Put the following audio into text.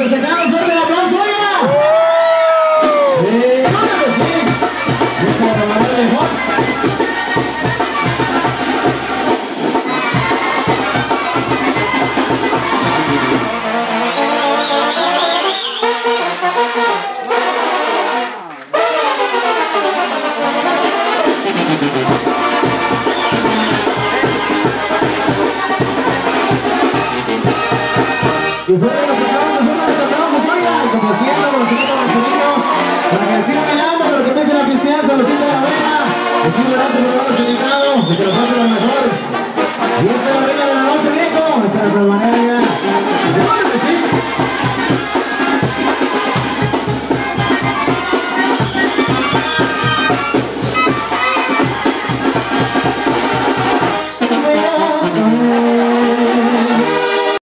festejados, fuerte el aplauso, oiga. Sí, claro que sí. Es como para ver mejor. Y fuera de los aplausos, oiga, y complaciendo con los niños, para que sigan